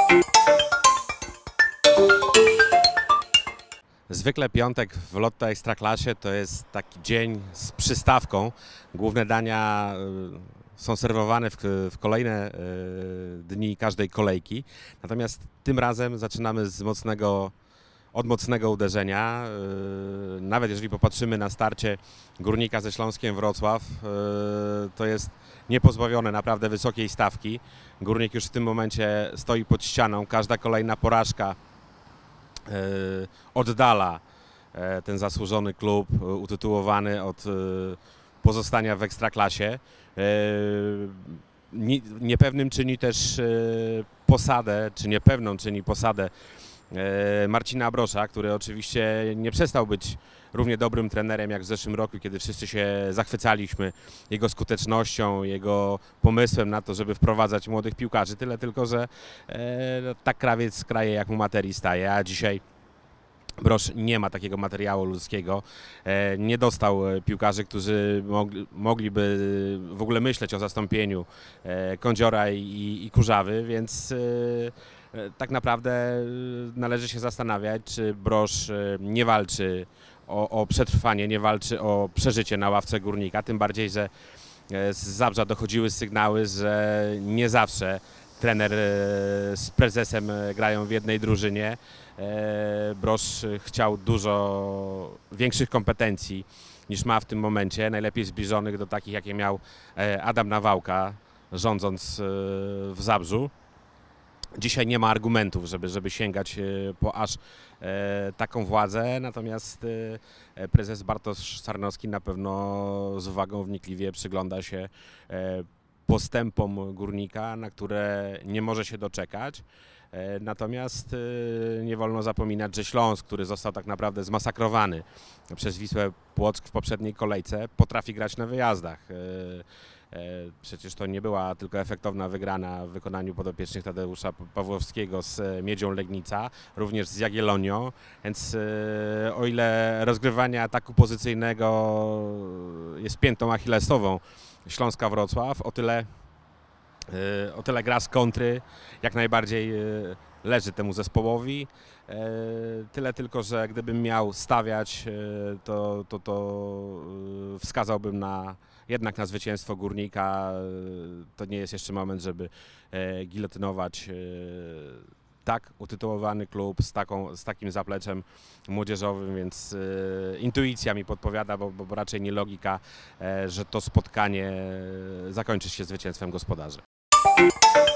Zwykle piątek w Lotto Ekstraklasie to jest taki dzień z przystawką. Główne dania są serwowane w kolejne dni każdej kolejki. Natomiast tym razem zaczynamy od mocnego uderzenia. Nawet jeżeli popatrzymy na starcie Górnika ze Śląskiem Wrocław, to jest niepozbawione naprawdę wysokiej stawki. Górnik już w tym momencie stoi pod ścianą. Każda kolejna porażka oddala ten zasłużony klub utytułowany od pozostania w Ekstraklasie. Niepewnym czyni też posadę, czy niepewną czyni posadę Marcina Abrosza, który oczywiście nie przestał być równie dobrym trenerem jak w zeszłym roku, kiedy wszyscy się zachwycaliśmy jego skutecznością, jego pomysłem na to, żeby wprowadzać młodych piłkarzy. Tyle tylko, że tak krawiec kraje, jak mu materii staje, a dzisiaj Brosz nie ma takiego materiału ludzkiego, nie dostał piłkarzy, którzy mogliby w ogóle myśleć o zastąpieniu Kądziora i Kurzawy, więc tak naprawdę należy się zastanawiać, czy Brosz nie walczy o przetrwanie, nie walczy o przeżycie na ławce Górnika, tym bardziej, że z Zabrza dochodziły sygnały, że nie zawsze trener z prezesem grają w jednej drużynie. Brosz chciał dużo większych kompetencji niż ma w tym momencie, najlepiej zbliżonych do takich, jakie miał Adam Nawałka, rządząc w Zabrzu. Dzisiaj nie ma argumentów, żeby sięgać po aż taką władzę, natomiast prezes Bartosz Sarnowski na pewno z uwagą wnikliwie przygląda się postępom Górnika, na które nie może się doczekać. Natomiast nie wolno zapominać, że Śląsk, który został tak naprawdę zmasakrowany przez Wisłę Płock w poprzedniej kolejce, potrafi grać na wyjazdach. Przecież to nie była tylko efektowna wygrana w wykonaniu podopiecznych Tadeusza Pawłowskiego z Miedzią Legnica, również z Jagiellonią, więc o ile rozgrywanie ataku pozycyjnego jest piętą achillesową Śląska Wrocław, o tyle gra z kontry jak najbardziej leży temu zespołowi. Tyle tylko, że gdybym miał stawiać, to wskazałbym jednak na zwycięstwo Górnika. To nie jest jeszcze moment, żeby gilotynować tak utytułowany klub z takim zapleczem młodzieżowym, więc intuicja mi podpowiada, bo raczej nie logika, że to spotkanie zakończy się zwycięstwem gospodarzy.